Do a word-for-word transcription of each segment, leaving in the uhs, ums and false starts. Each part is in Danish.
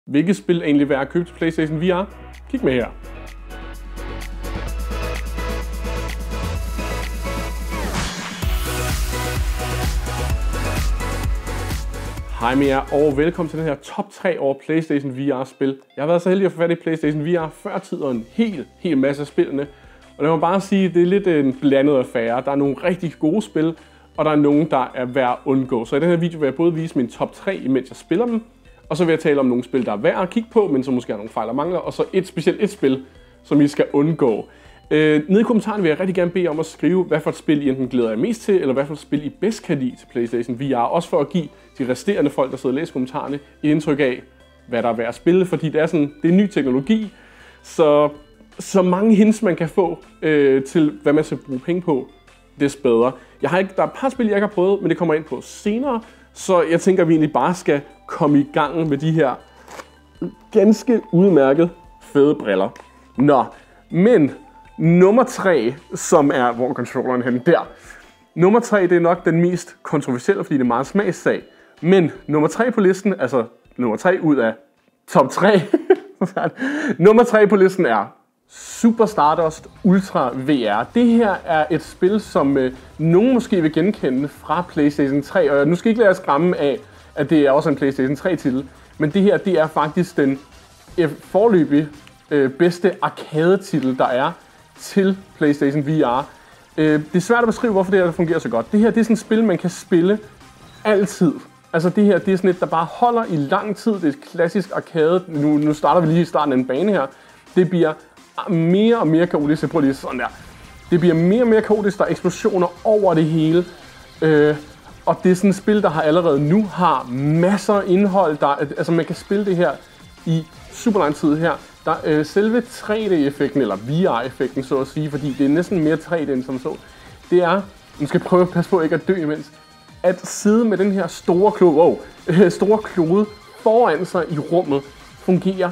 Hvilket spil er egentlig værd at købe til PlayStation V R? Kig med her. Hej med jer, og velkommen til den her top tre over PlayStation V R-spil. Jeg har været så heldig at få fat i PlayStation V R før tid og en hel, hel masse af spillene. Og lad mig bare sige, at det er lidt en blandet affære. Der er nogle rigtig gode spil, og der er nogle, der er værd at undgå. Så i den her video vil jeg både vise min top tre, imens jeg spiller dem, og så vil jeg tale om nogle spil, der er værd at kigge på, men som måske har nogle fejl og mangler, og så et specielt et spil, som I skal undgå. Øh, nede i kommentarerne vil jeg rigtig gerne bede om at skrive, hvad for et spil I enten glæder jer mest til, eller hvad for et spil I bedst kan lide til PlayStation V R. Også for at give de resterende folk, der sidder og læser kommentarerne, et indtryk af, hvad der er værd at spille, fordi det er, sådan, det er ny teknologi, så, så mange hints man kan få øh, til, hvad man skal bruge penge på, des bedre. Jeg har ikke, der er et par spil, jeg ikke har prøvet, men det kommer jeg ind på senere, så jeg tænker, at vi egentlig bare skal komme i gang med de her ganske udmærket fede briller. Nå, men nummer tre, som er, hvor er controlleren henne? Der. Nummer tre, det er nok den mest kontroversielle, fordi det er meget smagssag. Men nummer tre på listen, altså nummer tre ud af top tre, nummer tre på listen er Super Stardust Ultra V R. Det her er et spil, som øh, nogen måske vil genkende fra PlayStation tre, og nu skal I ikke lade jer skræmme af, at det er også en PlayStation tre-titel, men det her, det er faktisk den øh, foreløbige øh, bedste arcade-titel, der er til PlayStation V R. Øh, det er svært at beskrive, hvorfor det her fungerer så godt. Det her, det er sådan et spil, man kan spille altid. Altså det her, det er sådan et, der bare holder i lang tid. Det er et klassisk arcade. Nu, nu starter vi lige i starten af en bane her. Det bliver mere og mere kaotisk. Jeg prøver lige sådan der. Det bliver mere og mere kaotisk. Der er eksplosioner over det hele. Øh, og det er sådan et spil, der har allerede nu har masser af indhold. Der, altså man kan spille det her i super lang tid her. Der, øh, selve tre D-effekten, eller V R-effekten så at sige, fordi det er næsten mere tre D end som så, det er, man skal prøve at passe på ikke at dø imens, at sidde med den her store klode, wow, øh, store klode foran sig i rummet, fungerer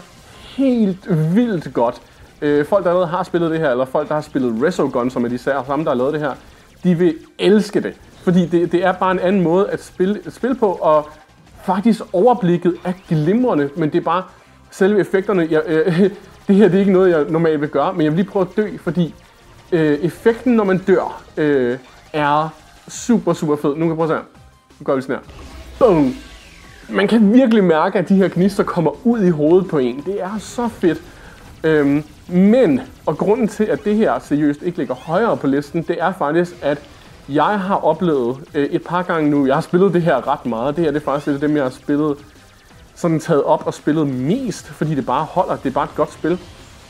helt vildt godt. Øh, folk, der allerede har spillet det her, eller folk, der har spillet Resogun, som er de samme, der har lavet det her, de vil elske det. Fordi det, det er bare en anden måde at spille, at spille på, og faktisk overblikket er glimrende, men det er bare selve effekterne. Jeg, øh, det her det er ikke noget, jeg normalt vil gøre, men jeg vil lige prøve at dø, fordi øh, effekten, når man dør, øh, er super, super fed. Nu kan jeg prøve at se her. Nu gør vi sådan her. Boom! Man kan virkelig mærke, at de her gnister kommer ud i hovedet på en. Det er så fedt. Øhm, men, og grunden til, at det her seriøst ikke ligger højere på listen, det er faktisk, at jeg har oplevet øh, et par gange nu, jeg har spillet det her ret meget. Det her det er faktisk det, dem, jeg har spillet, sådan taget op og spillet mest, fordi det bare holder. Det er bare et godt spil.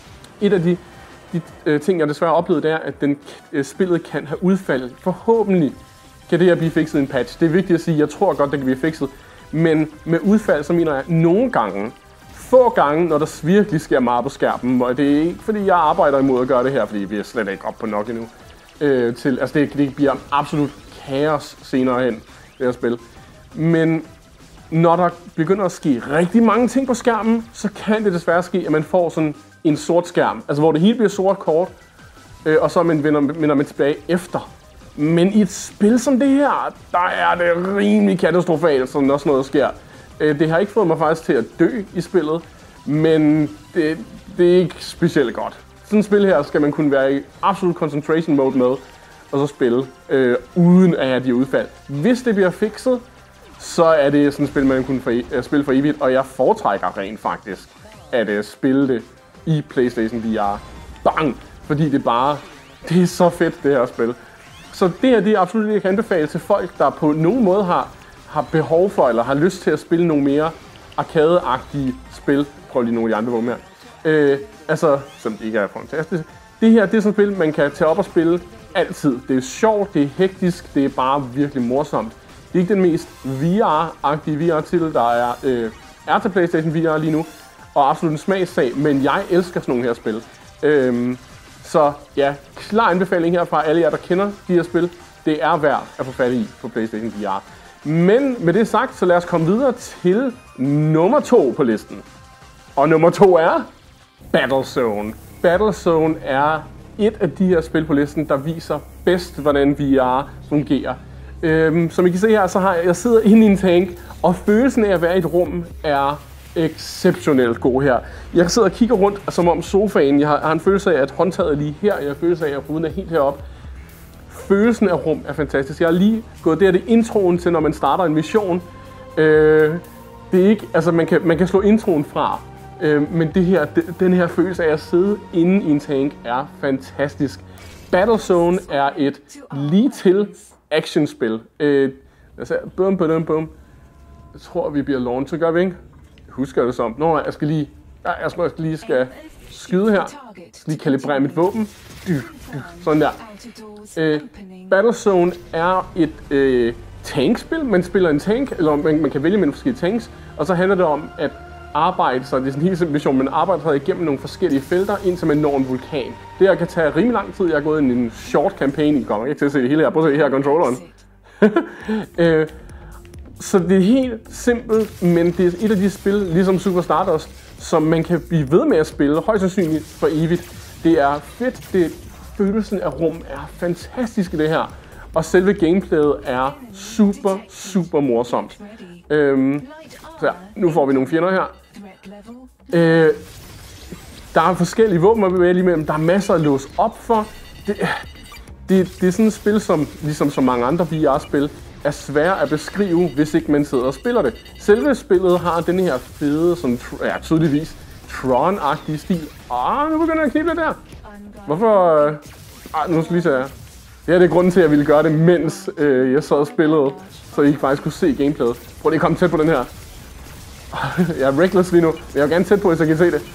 Et af de De øh, ting, jeg desværre har oplevet, det er, at den, øh, spillet kan have udfaldet. Forhåbentlig kan det her blive fikset i en patch. Det er vigtigt at sige, jeg tror godt, det kan blive fikset. Men med udfald, så mener jeg, nogle gange, få gange, når der virkelig sker meget på skærmen, og det er ikke, fordi jeg arbejder imod at gøre det her, fordi vi er slet ikke op på nok endnu, øh, til, altså det, det bliver absolut kaos senere hen, det her spil. Men når der begynder at ske rigtig mange ting på skærmen, så kan det desværre ske, at man får sådan en sort skærm, altså hvor det hele bliver sort kort, øh, og så man vender, vender man tilbage efter. Men i et spil som det her, der er det rimelig katastrofalt, sådan også noget sker. Øh, det har ikke fået mig faktisk til at dø i spillet, men det, det er ikke specielt godt. Sådan et spil her skal man kunne være i absolut concentration mode med, og så spille, øh, uden at have de udfald. Hvis det bliver fikset, så er det sådan et spil, man kunne for, uh, spille for evigt, og jeg foretrækker rent faktisk at uh, spille det i PlayStation V R. Bang! Fordi det bare, det er så fedt, det her spil. Så det her, det er absolut, jeg kan anbefale til folk, der på nogen måde har, har behov for, eller har lyst til at spille nogle mere arcade-agtige spil. Prøv lige nogle af de andre vågen her. Øh, altså, som ikke er fantastisk. Det her, det er sådan et spil, man kan tage op og spille altid. Det er sjovt, det er hektisk, det er bare virkelig morsomt. Det er ikke den mest V R-agtige V R-titel, der er, øh, er til PlayStation V R lige nu, og absolut en smagssag, men jeg elsker sådan nogle her spil. Øhm, så ja, klar anbefaling her fra alle jer, der kender de her spil. Det er værd at få fat i på PlayStation V R. Men med det sagt, så lad os komme videre til nummer to på listen. Og nummer to er Battlezone. Battlezone er et af de her spil på listen, der viser bedst, hvordan V R fungerer. Øhm, som I kan se her, så har jeg, jeg sidder inde i en tank, og følelsen af at være i et rum er exceptionelt god her. Jeg sidder og kigger rundt, som om sofaen, jeg har, har en følelse af, at håndtaget er lige her, jeg har en følelse af, at ruden er helt heroppe. Følelsen af rum er fantastisk. Jeg har lige gået der, det er introen til, når man starter en mission. Øh, det er ikke, altså man kan, man kan slå introen fra, øh, men det her, det, den her følelse af at sidde inde i en tank er fantastisk. Battlezone er et lige til actionspil. Øh, altså, bum, bum, bum. Jeg tror, vi bliver launchet, så gør vi ikke? Jeg husker det som. Nå, jeg skal lige, jeg, jeg tror, jeg lige skal skyde her. Jeg skal lige kalibrere mit våben. Sådan der. Øh, Battlezone er et øh, tankspil. Man spiller en tank, eller man, man kan vælge mellem forskellige tanks. Og så handler det om at arbejde, så det er sådan en helt simpel mission, man arbejder sig igennem nogle forskellige felter, indtil man når en vulkan. Det her kan tage rimelig lang tid. Jeg har gået i en short campaign, I kommer ikke til at se det hele her. Prøv at se her controlleren. øh, så det er helt simpelt, men det er et af de spil, ligesom Super Stardust, som man kan blive ved med at spille, højst sandsynligt for evigt. Det er fedt, det, følelsen af rum er fantastisk i det her, og selve gameplayet er super, super morsomt. Øhm, så ja, nu får vi nogle fjender her. Øh, der er forskellige våben at bevæge imellem, der er masser at låse op for. Det, det, det er sådan et spil, som ligesom så mange andre V R-spil, er svært at beskrive, hvis ikke man sidder og spiller det. Selve spillet har den her fede, sådan, ja, tydeligvis Tron-agtige stil. Åh, nu begynder jeg at knibe lidt der. Hvorfor? Øh, ah, nu skal lige se her. Det her det er grunden til, at jeg ville gøre det, mens øh, jeg sad og spillede, så I ikke faktisk kunne se gameplayet. Prøv lige at komme tæt på den her. Jeg er reckless lige nu, men jeg vil gerne tæt på, så I kan se det.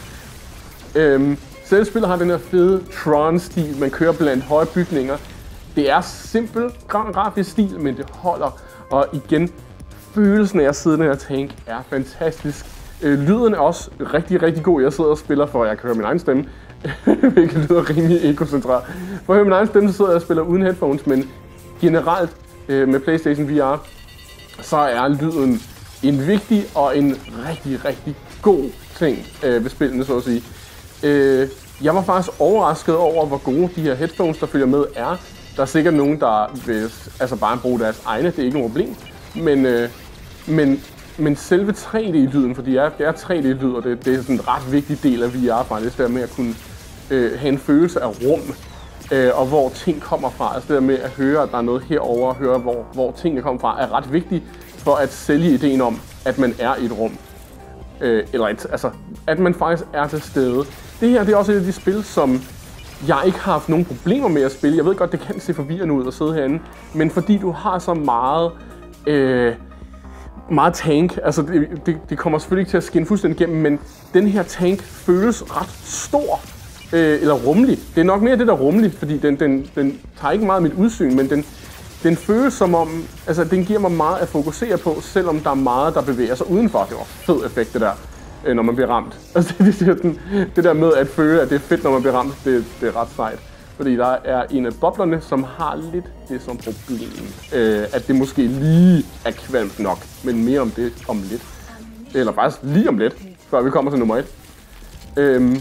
Øhm, Selve spillet har den her fede Tron-stil, man kører blandt høje bygninger. Det er simpel grafisk stil, men det holder. Og igen, følelsen af at sidde i den her tank er fantastisk. Øh, lyden er også rigtig, rigtig god. Jeg sidder og spiller, for jeg kan høre min egen stemme, hvilket lyder rimelig ekocentreret. For at høre min egen stemme, så sidder jeg og spiller uden headphones, men generelt øh, med PlayStation V R, så er lyden en vigtig og en rigtig, rigtig god ting øh, ved spillene, så at sige. Øh, jeg var faktisk overrasket over, hvor gode de her headphones, der følger med, er. Der er sikkert nogen, der vil altså bare bruge deres egne, det er ikke noget problem. Men, øh, men, men selve tre D-lyden, fordi det er, det er tre D-lyd, og det, det er sådan en ret vigtig del af V R faktisk, det der med at kunne øh, have en følelse af rum, øh, og hvor ting kommer fra. Altså det der med at høre, at der er noget herover og høre, hvor, hvor tingene kommer fra, er ret vigtigt for at sælge ideen om, at man er i et rum. Øh, eller et, altså, at man faktisk er til stede. Det her det er også et af de spil, som jeg ikke har haft nogen problemer med at spille. Jeg ved godt, det kan se forvirrende ud at sidde herinde, men fordi du har så meget, øh, meget tank, altså det, det, det kommer selvfølgelig ikke til at skinne fuldstændig igennem, men den her tank føles ret stor, øh, eller rummelig. Det er nok mere det der rummelig, fordi den, den, den tager ikke meget af mit udsyn, men den, den føles som om, altså den giver mig meget at fokusere på, selvom der er meget, der bevæger sig udenfor. Det var fed effekt det der, når man bliver ramt. Altså det, det, det, det der med at føle, at det er fedt, når man bliver ramt, det, det er ret sejt. Fordi der er en af boblerne, som har lidt det som problem. Øh, at det måske lige er kvalmt nok, men mere om det om lidt. Eller faktisk lige om lidt, før vi kommer til nummer et. Øhm,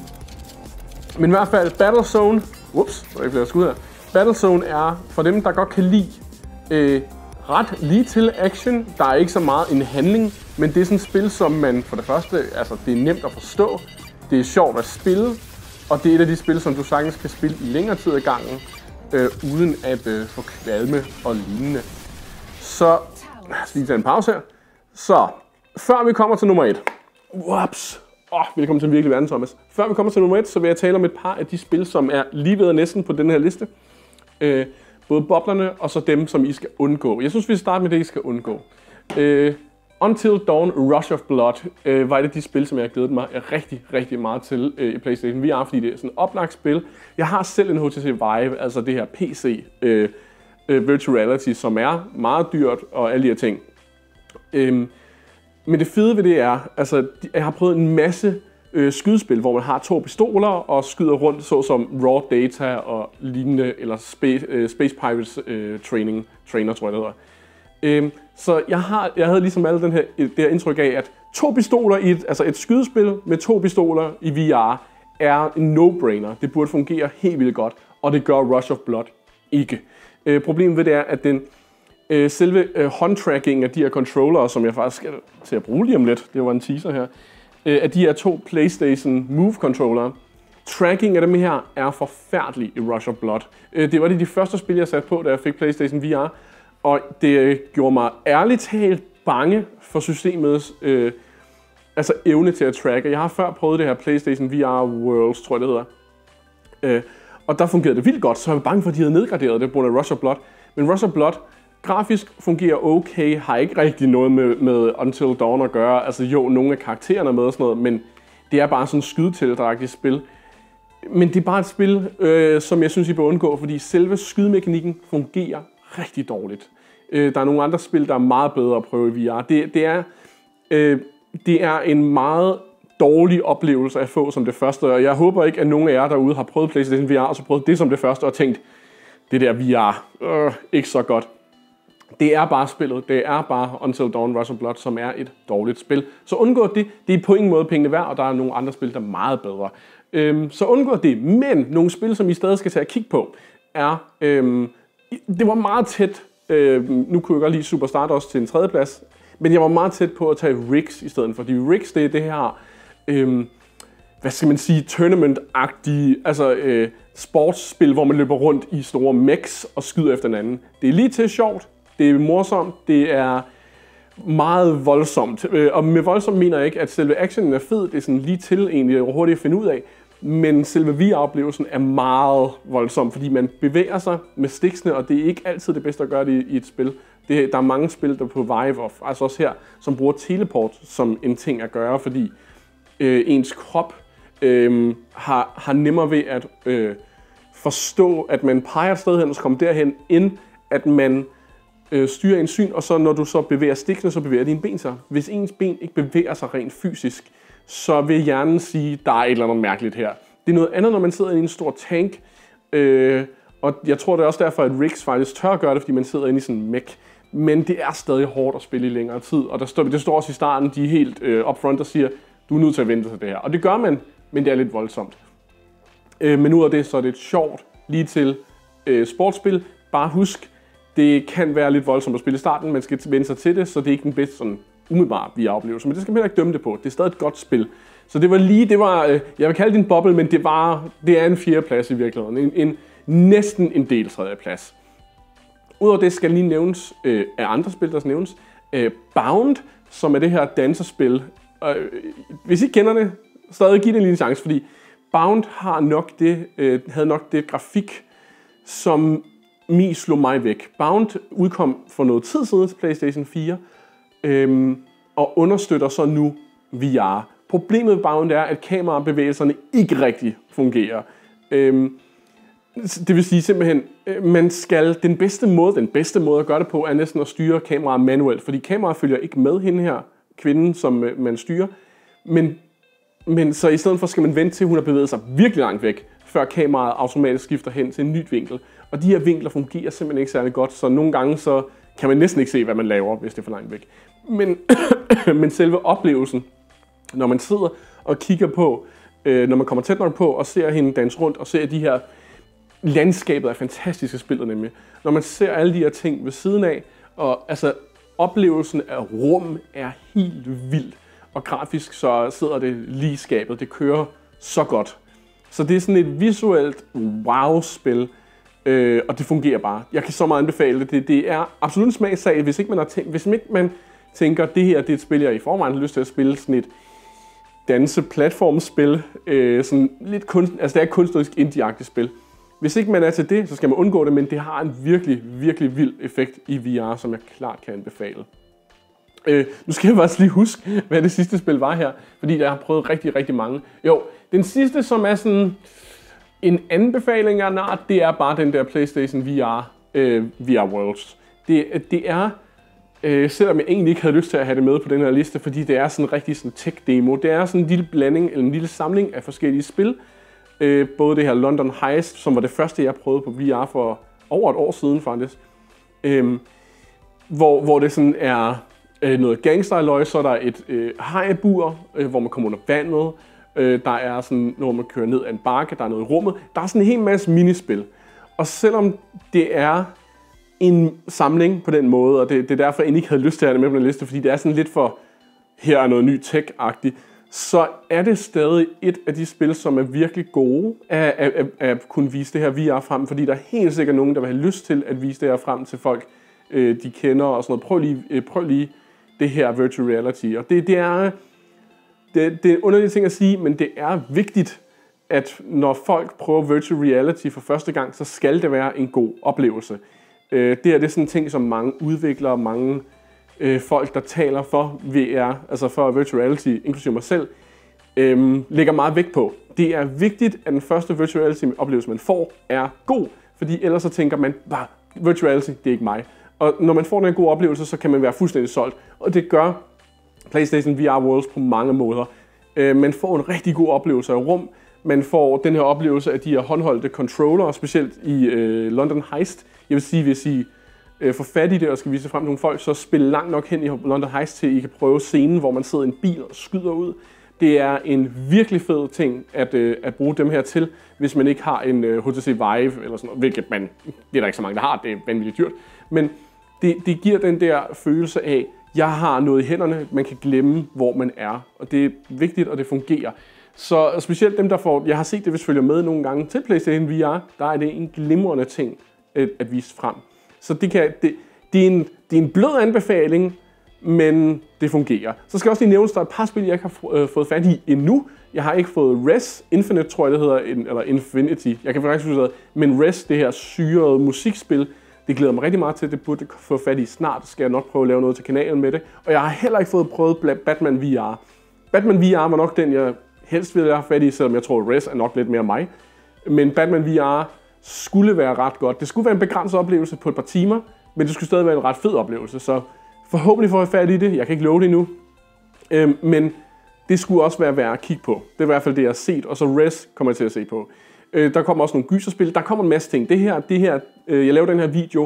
men i hvert fald, Battlezone, ups, der er ikke flere skud her. Battlezone er for dem, der godt kan lide øh, ret lige til action. Der er ikke så meget en handling, men det er sådan et spil, som man for det første, altså det er nemt at forstå, det er sjovt at spille, og det er et af de spil, som du sagtens kan spille i længere tid ad gangen, øh, uden at øh, få kvalme og lignende. Så, lad os lige tage en pause her. Så, før vi kommer til nummer et. Whoops! Åh, oh, velkommen til virkelig verden, Thomas. Før vi kommer til nummer et, så vil jeg tale om et par af de spil, som er lige ved næsten på den her liste. Øh, både boblerne og så dem, som I skal undgå. Jeg synes, vi starter med det, I skal undgå. Øh, Until Dawn Rush of Blood øh, var et af de spil, som jeg har glædet mig rigtig, rigtig meget til øh, i PlayStation V R, fordi det er sådan et oplagt spil. Jeg har selv en H T C Vive, altså det her P C øh, øh, Virtual Reality, som er meget dyrt og alle de her ting. Øh, men det fede ved det er, altså jeg har prøvet en masse øh, skydespil, hvor man har to pistoler og skyder rundt, såsom Raw Data og lignende, eller Space, øh, Space Pirates øh, Training, Trainer, tror jeg det hedder. Øhm, så jeg, har, jeg havde ligesom alle den her, det her indtryk af, at to pistoler i et, altså et skydespil med to pistoler i V R er en no-brainer. Det burde fungere helt vildt godt, og det gør Rush of Blood ikke. Øh, problemet ved det er, at den øh, selve øh, håndtracking af de her controllere, som jeg faktisk skal til at bruge lige om lidt, det var en teaser her, af de her to PlayStation Move-controllere. Tracking af dem her er forfærdelig i Rush of Blood. Det var det de første spil, jeg satte på, da jeg fik PlayStation V R. Og det gjorde mig ærligt talt bange for systemets øh, altså evne til at tracke. Jeg har før prøvet det her PlayStation V R Worlds, tror jeg det hedder. Øh, og der fungerede det vildt godt, så jeg var bange for, at de havde nedgraderet det på grund af Rush of Blood. Men Rush of Blood grafisk fungerer okay, har ikke rigtig noget med, med Until Dawn at gøre. Altså jo, nogle af karaktererne med og sådan noget, men det er bare sådan et skydetildragtigt spil. Men det er bare et spil, øh, som jeg synes, I bør undgå, fordi selve skydemekanikken fungerer rigtig dårligt. Øh, der er nogle andre spil, der er meget bedre at prøve i V R. Det, det, er, øh, det er en meget dårlig oplevelse at få som det første, og jeg håber ikke, at nogen af jer derude har prøvet PlayStation V R, og så prøvet det som det første, og tænkt, det der V R, øh, ikke så godt. Det er bare spillet. Det er bare Until Dawn Rush of Blood, som er et dårligt spil. Så undgå det. Det er på ingen måde pengene værd, og der er nogle andre spil, der er meget bedre. Øhm, så undgå det. Men nogle spil, som I stadig skal tage at kigge på, er... Øhm, det var meget tæt... Øhm, nu kunne jeg godt lide Super Stardust til en tredjeplads, men jeg var meget tæt på at tage Rigs i stedet, fordi Rigs, det er det her... Øhm, hvad skal man sige, tournament-agtige, altså øh, sportsspil, hvor man løber rundt i store mechs og skyder efter hinanden. Det er lige til sjovt, det er morsomt, det er meget voldsomt. Og med voldsomt mener jeg ikke, at selve actionen er fed, det er sådan lige til egentlig hurtigt at finde ud af, men selve V R-oplevelsen er meget voldsom, fordi man bevæger sig med stiksene, og det er ikke altid det bedste at gøre det i et spil. Det, der er mange spil, der på Vive, og altså også her, som bruger teleport som en ting at gøre, fordi øh, ens krop øh, har, har nemmere ved at øh, forstå, at man peger et sted hen og så kommer derhen, end at man øh, styrer en syn, og så når du så bevæger stiksene, så bevæger dine ben sig. Hvis ens ben ikke bevæger sig rent fysisk, så vil hjernen sige, der er et eller andet mærkeligt her. Det er noget andet, når man sidder i en stor tank, øh, og jeg tror, det er også derfor, at Rigs faktisk tør at gøre det, fordi man sidder inde i sådan en mech. Men det er stadig hårdt at spille i længere tid, og der står, det står også i starten, de er helt øh, upfront og siger, du er nødt til at vente til det her. Og det gør man, men det er lidt voldsomt. Øh, men ud af det, så er det et sjovt, lige til øh, sportsspil. Bare husk, det kan være lidt voldsomt at spille i starten, man skal vende sig til det, så det er ikke den bedste sådan umiddelbart V R-oplevelse, men det skal man heller ikke dømme det på. Det er stadig et godt spil. Så det var lige, det var, øh, jeg vil kalde det en boble, men det var, det er en fjerde plads i virkeligheden. En, en, næsten en del tredje plads. Udover det skal lige nævnes øh, af andre spil, der skal nævnes. Øh, Bound, som er det her dansespil. Øh, hvis I kender det, stadig giv det en lille chance, fordi Bound har nok det, øh, havde nok det grafik, som mest slog mig væk. Bound udkom for noget tid siden til PlayStation fire, øh, og understøtter så nu V R. Problemet med Bound er, at kamerabevægelserne ikke rigtig fungerer. Øh, Det vil sige simpelthen, man skal, den bedste måde, den bedste måde at gøre det på, er næsten at styre kameraet manuelt, fordi kameraet følger ikke med hende her, kvinden, som man styrer, men, men så i stedet for skal man vente til, hun har bevæget sig virkelig langt væk, før kameraet automatisk skifter hen til en ny vinkel. Og de her vinkler fungerer simpelthen ikke særlig godt, så nogle gange så kan man næsten ikke se, hvad man laver, hvis det er for langt væk. Men, men selve oplevelsen, når man sidder og kigger på, øh, når man kommer tæt nok på og ser hende danse rundt og ser de her landskabet er fantastisk at spille nemlig. Når man ser alle de her ting ved siden af, og altså oplevelsen af rum er helt vild. Og grafisk så sidder det lige skabet. Det kører så godt. Så det er sådan et visuelt wow-spil, øh, og det fungerer bare. Jeg kan så meget anbefale det. Det, det er absolut en smagssag, hvis ikke man har tænkt, hvis ikke man tænker, det her det er et spil, jeg i forvejen har lyst til at spille, sådan et danse-platformspil, øh, sådan lidt kunst, altså det er et kunstnerisk indie-agtigt spil. Hvis ikke man er til det, så skal man undgå det, men det har en virkelig, virkelig vild effekt i V R, som jeg klart kan anbefale. Øh, nu skal jeg faktisk lige huske, hvad det sidste spil var her, fordi jeg har prøvet rigtig, rigtig mange. Jo, den sidste, som er sådan en anbefaling af en art, det er bare den der PlayStation V R, øh, V R Worlds. Det, det er, øh, selvom jeg egentlig ikke havde lyst til at have det med på den her liste, fordi det er sådan en rigtig sådan tech-demo. Det er sådan en lille blanding, eller en lille samling af forskellige spil. Øh, både det her London Heist, som var det første, jeg prøvede på V R for over et år siden faktisk. Øh, hvor, hvor det sådan er øh, noget gangsterløg, så er der et øh, hajbur, øh, hvor man kommer under vandet. Øh, der er sådan, når man kører ned ad en bakke, der er noget i rummet. Der er sådan en hel masse minispil. Og selvom det er en samling på den måde, og det, det er derfor, jeg ikke havde lyst til at have det med på den liste, fordi det er sådan lidt for, her er noget ny tech-agtigt, så er det stadig et af de spil, som er virkelig gode at, at, at, at kunne vise det her V R frem, fordi der er helt sikkert nogen, der vil have lyst til at vise det her frem til folk, øh, de kender og sådan noget. Prøv lige, øh, prøv lige det her virtual reality. Og det, det, er, det, det er en underlig ting at sige, men det er vigtigt, at når folk prøver virtual reality for første gang, så skal det være en god oplevelse. Øh, det er det sådan en ting, som mange udviklere, mange øh, folk, der taler for V R, altså for virtual reality, inklusive mig selv, øh, lægger meget vægt på. Det er vigtigt, at den første virtual reality oplevelse, man får, er god, fordi ellers så tænker man, bare virtual reality, det er ikke mig. Og når man får den gode oplevelse, så kan man være fuldstændig solgt, og det gør PlayStation V R Worlds på mange måder. Øh, man får en rigtig god oplevelse af rum. Man får den her oplevelse af de her håndholdte controller, specielt i øh, London Heist. Jeg vil sige, hvis I øh, får fat i det og skal vise frem til nogle folk, så spil langt nok hen i London Heist til I kan prøve scenen, hvor man sidder i en bil og skyder ud. Det er en virkelig fed ting at, øh, at bruge dem her til, hvis man ikke har en øh, H T C Vive eller sådan noget, hvilket man, det er der ikke så mange, der har, det er vanvittigt dyrt. Men det, det giver den der følelse af, jeg har noget i hænderne, man kan glemme, hvor man er. Og det er vigtigt, og det fungerer. Så specielt dem, der får, jeg har set det, hvis følger med nogle gange til PlayStation V R, der er det en glimrende ting at, at vise frem. Så det, kan, det, det, er en, det er en blød anbefaling, men det fungerer. Så skal jeg også lige nævne, at der er et par spil, jeg ikke har øh, fået fat i endnu. Jeg har ikke fået Res Infinite, tror jeg det hedder, eller Infinity. Jeg kan faktisk huske det, men Res, det her syrede musikspil, det glæder mig rigtig meget til. Det burde jeg få fat i snart. Skal jeg nok prøve at lave noget til kanalen med det. Og jeg har heller ikke fået prøvet Batman V R. Batman V R var nok den, jeg helst ville have fat i, selvom jeg tror, Res er nok lidt mere mig. Men Batman V R skulle være ret godt. Det skulle være en begrænset oplevelse på et par timer, men det skulle stadig være en ret fed oplevelse. Så forhåbentlig får jeg fat i det. Jeg kan ikke love det endnu. Øhm, men det skulle også være værd at kigge på. Det er i hvert fald det, jeg har set. Og så Res kommer jeg til at se på. Øh, der kommer også nogle gyserspil. Der kommer en masse ting. Det her, det her øh, jeg laver den her video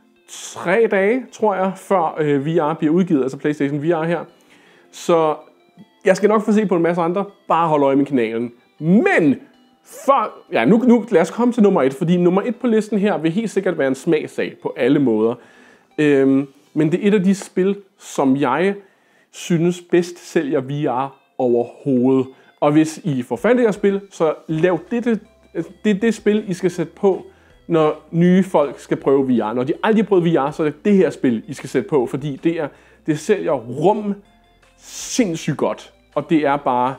tre dage, tror jeg, før øh, V R bliver udgivet. Altså PlayStation V R her. Så jeg skal nok få se på en masse andre. Bare hold øje med kanalen. Men for, ja, nu, nu lad os komme til nummer et. Fordi nummer et på listen her vil helt sikkert være en smagssag på alle måder. Øhm, men det er et af de spil, som jeg synes bedst sælger V R overhovedet. Og hvis I får fat i det her spil, så lav det det, det det spil, I skal sætte på, når nye folk skal prøve V R. Når de aldrig har prøvet V R, så er det det her spil, I skal sætte på. Fordi det, er, det sælger rum sindssygt godt. Og det er bare...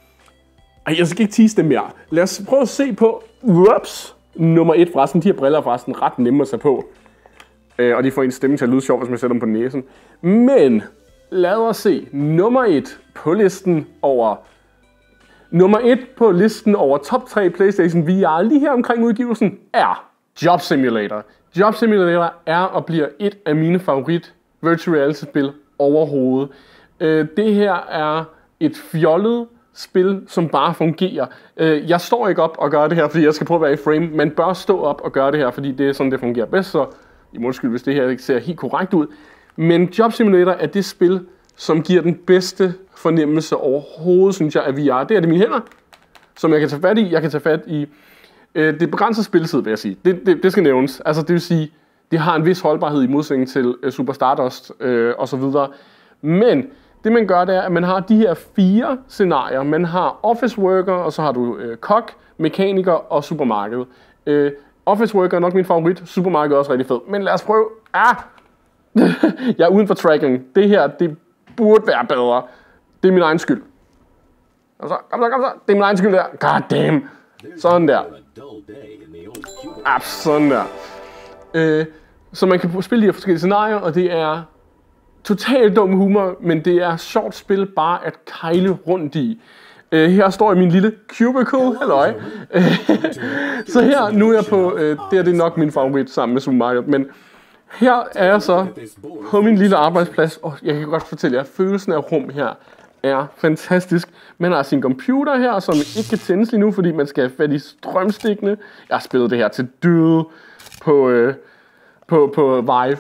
Ej, jeg skal ikke tease det mere. Lad os prøve at se på... Ups! Nummer et forresten. De her briller er forresten ret nemme at tage på. Øh, og de får en stemme til at lyde sjov, hvis man sætter dem på næsen. Men lad os se. Nummer et på listen over... Nummer et på listen over top tre PlayStation V R lige her omkring udgivelsen er Job Simulator. Job Simulator er og bliver et af mine favorit virtual reality spil overhovedet. Øh, det her er et fjollet spil, som bare fungerer. Øh, jeg står ikke op og gør det her, fordi jeg skal prøve at være i frame. Man bør stå op og gøre det her, fordi det er sådan, det fungerer bedst. Så I må undskylde, hvis det her ikke ser helt korrekt ud. Men Job Simulator er det spil, som giver den bedste fornemmelse overhovedet, synes jeg, af V R. Det er det mine hænder, som jeg kan tage fat i. Jeg kan tage fat i øh, det begrænsede spilletid, vil jeg sige. Det, det, det skal nævnes. Altså, det vil sige, det har en vis holdbarhed i modsætning til øh, Super Stardust øh, og så videre. Men det man gør, det er, at man har de her fire scenarier. Man har office worker, og så har du øh, kok, mekaniker og supermarked. Øh, office worker er nok min favorit. Supermarked er også rigtig fed. Men lad os prøve. Ah! Jeg er uden for tracking. Det her, det burde være bedre. Det er min egen skyld. Kom så, kom så, kom så. Det er min egen skyld der. God damn. Sådan der. Ah, sådan der. Øh, så man kan spille de her forskellige scenarier, og det er totalt dum humor, men det er sjovt spil bare at kejle rundt i. Øh, her står jeg i min lille cubicle. Halløj. Så her, nu er jeg på, øh, det er det nok min favorit sammen med supermarkedet, men her er jeg så på min lille arbejdsplads, og jeg kan godt fortælle jer, at følelsen af rum her er fantastisk. Man har sin computer her, som ikke kan tændes lige nu, fordi man skal have fat i strømstikkene. Jeg har spillet det her til døde på, øh, på, på Vive.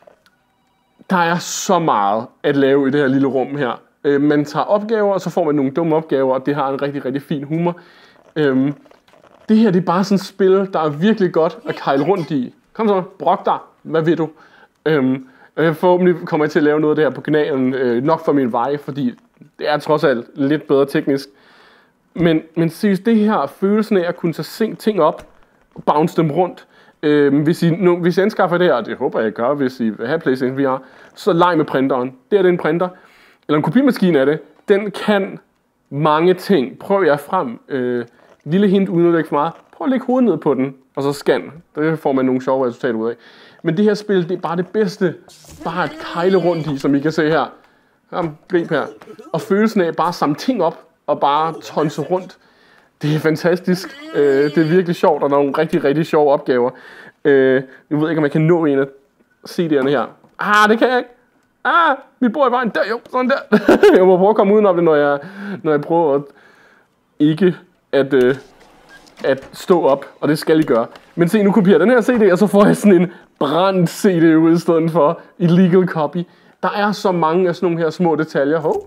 Der er så meget at lave i det her lille rum her. Øh, man tager opgaver, og så får man nogle dumme opgaver, og det har en rigtig, rigtig fin humor. Øh, det her det er bare sådan et spil, der er virkelig godt at kejle rundt i. Kom så, brok dig. Hvad ved du? Øhm, forhåbentlig kommer jeg til at lave noget af det her på kanalen, øh, nok for min vej, fordi det er trods alt lidt bedre teknisk. Men, men seriøst, det her følelsen af at kunne tage ting op og bounce dem rundt. Øh, hvis, I, nu, hvis I anskaffer det her, og det håber jeg gør, hvis I vil have PlayStation V R, så leg med printeren. Det er det en printer, eller en kopimaskine af det. Den kan mange ting. Prøv jer frem. Øh, lille hint uden at lægge for meget. Prøv at lægge hovedet ned på den, og så scan. Det får man nogle sjove resultater ud af. Men det her spil, det er bare det bedste. Bare at kejle rundt i, som I kan se her. Jamen, grib her. Og følelsen af bare at samle ting op, og bare tonse rundt. Det er fantastisk. Øh, det er virkelig sjovt, og der er nogle rigtig, rigtig sjove opgaver. Øh, jeg ved ikke, om jeg kan nå en af C D'erne her. Ah, det kan jeg ikke. Ah, vi bor i vejen. Der, jo, sådan der. Jeg må prøve at komme udenom det, når jeg, når jeg prøver at ikke at, øh, at stå op, og det skal I gøre. Men se, nu kopierer den her C D, og så får jeg sådan en brændt C D ud i stedet for illegal copy. Der er så mange af sådan nogle her små detaljer. Hov.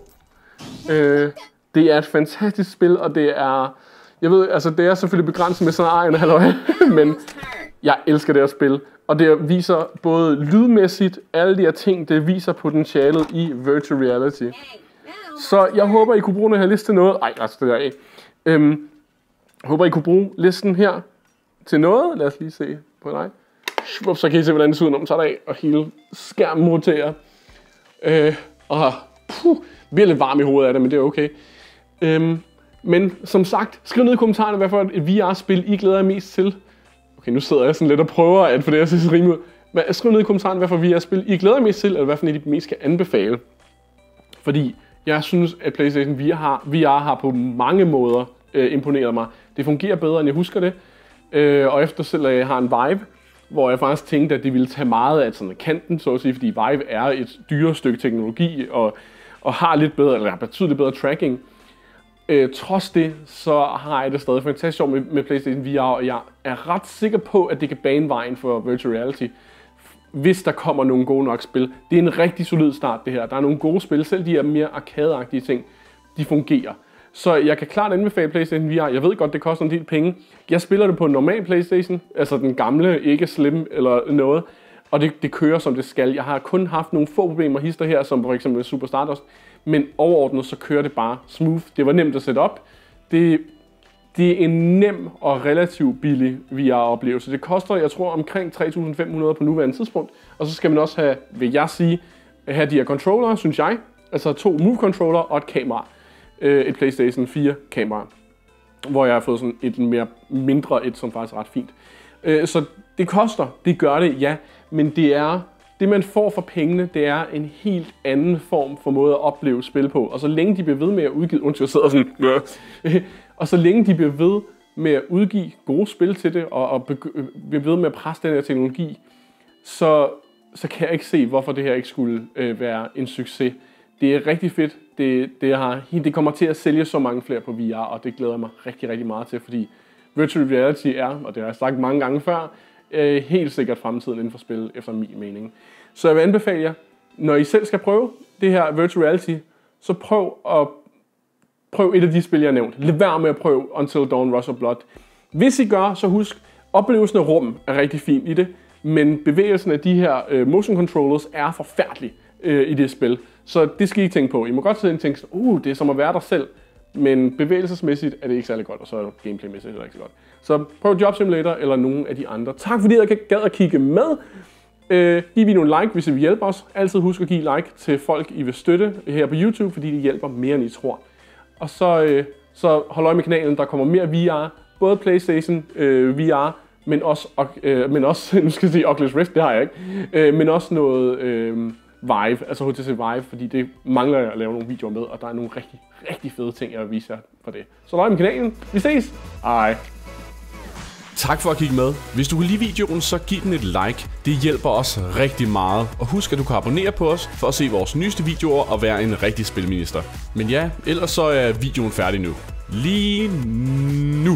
Øh, det er et fantastisk spil, og det er... Jeg ved, altså det er selvfølgelig begrænset med sådan en halløj, men jeg elsker det at spille. Og det viser både lydmæssigt, alle de her ting, det viser potentialet i virtual reality. Så jeg håber, I kunne bruge den her liste til noget. Ej, altså det der ikke. Øhm, jeg håber, I kunne bruge listen her til noget. Lad os lige se på dig. Så kan I se, hvordan det ser ud, når man tager det af, og hele skærmen roterer. Øh, og puh, bliver lidt varm i hovedet af det, men det er okay. Øhm, men som sagt, skriv ned i kommentarerne, hvad for et V R-spil I glæder jer mest til. Okay, nu sidder jeg sådan lidt og prøver at få det at se så rimelig ud. Men skriv ned i kommentarerne, hvad for V R-spil I glæder jer mest til, eller hvad for et I mest kan anbefale. Fordi jeg synes, at PlayStation V R har, V R har på mange måder øh, imponeret mig. Det fungerer bedre, end jeg husker det. Øh, og efter selv at jeg har en Vive, hvor jeg faktisk tænkte, at det ville tage meget af sådan kanten, så at sige, fordi Vive er et dyre stykke teknologi, og, og har lidt bedre, eller betydeligt bedre tracking. Øh, trods det, så har jeg det stadig fantastisk sjovt med, med PlayStation V R, og jeg er ret sikker på, at det kan bane vejen for virtual reality, hvis der kommer nogle gode nok spil. Det er en rigtig solid start, det her. Der er nogle gode spil, selv de her mere arcade-agtige ting, de fungerer. Så jeg kan klart anbefale PlayStation V R. Jeg ved godt, det koster en del penge. Jeg spiller det på en normal PlayStation, altså den gamle, ikke slim eller noget, og det, det kører som det skal. Jeg har kun haft nogle få problemer hister her, som for eksempel Super Stardust, men overordnet så kører det bare smooth. Det var nemt at sætte op. Det, det er en nem og relativt billig V R-oplevelse. Det koster, jeg tror, omkring tre tusind fem hundrede på nuværende tidspunkt. Og så skal man også have, vil jeg sige, have de her controller, synes jeg. Altså to Move-controller og et kamera. Et PlayStation fire kamera. Hvor jeg har fået sådan et mere mindre et, som faktisk er ret fint. Så det koster, det gør det, ja. Men det er... Det man får for pengene, det er en helt anden form for måde at opleve spil på. Og så længe de bliver ved med at udgive... Undskyld, jeg sidder sådan... og så længe de bliver ved med at udgive gode spil til det, og, og bliver ved med at presse den her teknologi, så, så kan jeg ikke se, hvorfor det her ikke skulle øh, være en succes. Det er rigtig fedt. Det, det, har, det kommer til at sælge så mange flere på V R, og det glæder jeg mig rigtig, rigtig meget til, fordi virtual reality er, og det har jeg sagt mange gange før, øh, helt sikkert fremtiden inden for spil, efter min mening. Så jeg vil anbefale jer, når I selv skal prøve det her virtual reality, så prøv at prøv et af de spil, jeg har nævnt. Lad være med at prøve Until Dawn Rush of Blood. Hvis I gør, så husk, oplevelsen af rum er rigtig fint i det, men bevægelsen af de her øh, motion controllers er forfærdelig øh, i det spil. Så det skal I ikke tænke på. I må godt sidde og tænke, uh, det er som at være der selv, men bevægelsesmæssigt er det ikke særlig godt, og så er det gameplaymæssigt heller ikke så godt. Så prøv Job Simulator eller nogle af de andre. Tak fordi I gad at kigge med. Øh, giv vi nogle like, hvis I vil hjælpe os. Altid husk at give like til folk, I vil støtte her på YouTube, fordi de hjælper mere, end I tror. Og så, øh, så hold øje med kanalen, der kommer mere V R. Både PlayStation øh, V R, men også, øh, men også nu skal jeg sige Oculus Rift, det har jeg ikke. Øh, men også noget øh, Vive, altså H T C Vive, fordi det mangler jeg at lave nogle videoer med, og der er nogle rigtig, rigtig fede ting, jeg vil vise jer på det. Så hold øje med kanalen. Vi ses. Hej. Tak for at kigge med. Hvis du kunne lide videoen, så giv den et like. Det hjælper os rigtig meget. Og husk, at du kan abonnere på os for at se vores nyeste videoer og være en rigtig spilminister. Men ja, ellers så er videoen færdig nu. Lige nu.